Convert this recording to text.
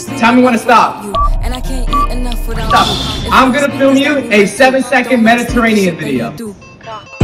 Tell me when to stop. Stop. I'm gonna film you a 7-second Mediterranean video.